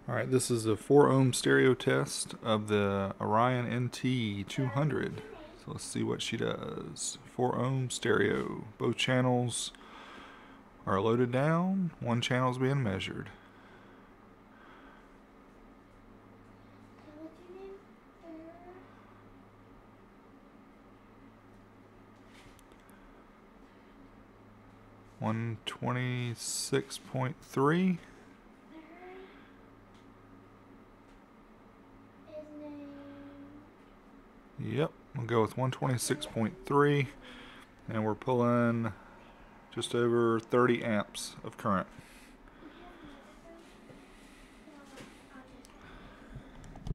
Alright, this is a 4 ohm stereo test of the Orion NT200. So let's see what she does. 4 ohm stereo. Both channels are loaded down. One channel is being measured. One 26.3. Yep, we'll go with 126.3, and we're pulling just over 30 amps of current.